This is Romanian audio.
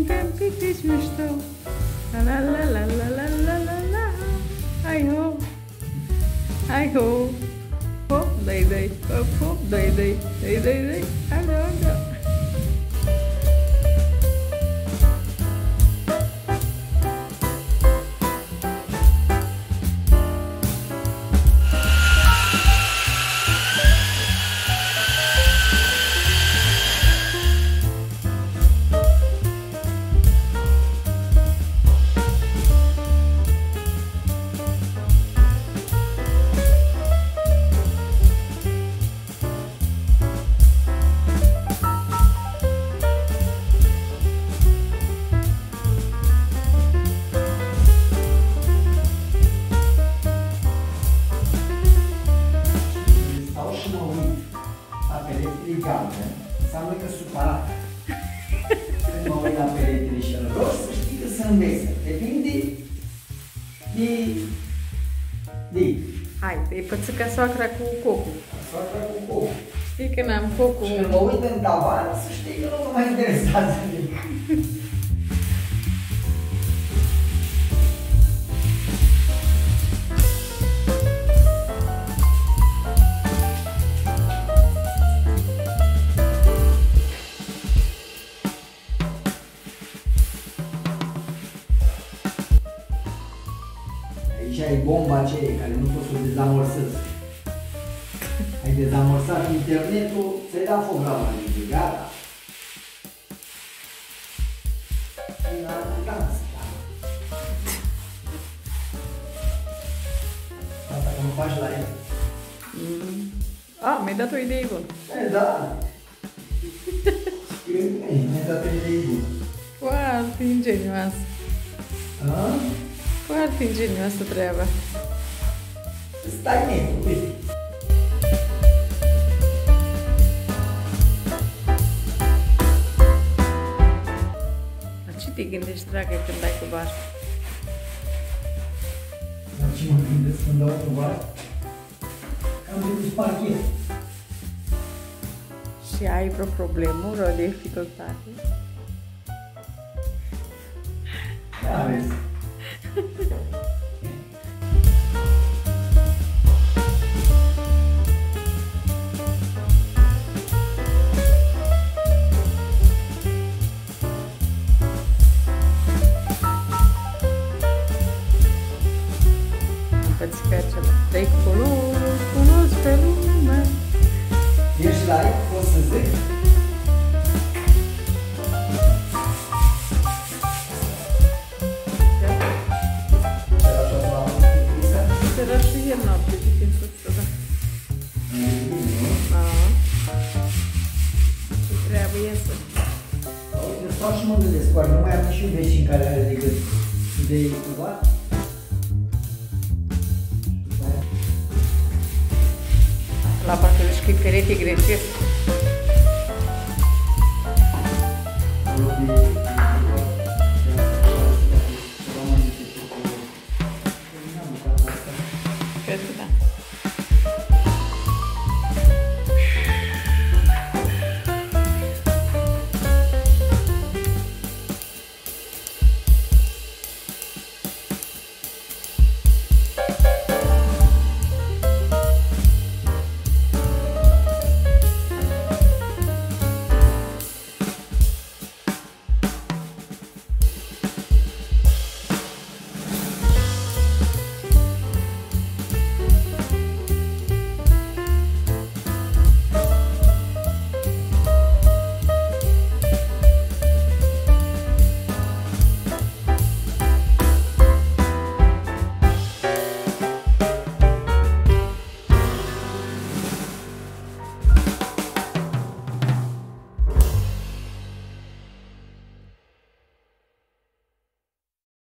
suntem pitici mișto. La la la la la la la la la. Hai ho, hai ho. Hop, dai, hop, hop, dai, dai. Alo. Înseamnă că supărat. Când mă uit la peretele și la roșu, să știi că sunt vesel. Depinde de... Hai, e pățica soacra cu cocul. Soacra cu cocul. Știi că n-am cocul. Și când mă uit în tavan, să știi că nu mă mai interesează nimic. Aici ai bomba aceea care nu poți să o dezamorsezi. Ai dezamorsat internetul, ți-ai dat foc la mână, gata. Asta că nu faci la el. Mi-ai dat o idee bună. Da. Mi-ai dat o idee bună. Foarte ingenioasă. Foarte ingenioasă treaba. Stai netul, uite. La ce te gândești, dragă, când dai cu bar? La ce mă gândesc când dau cu bar? Că am depus parchet. Și ai vreo problemă, vreo dificultate? Da, vezi. Pățica acela. Trei culori, cunosc pe lume. Ești live, pot să zic? Era și el noapte, de timp să da. Ce treabă iesă. Uite, stau și mă gândesc, oare nu mai am nici un vecin care are decât idei cu bar? La parcă își scrii perete greșesc.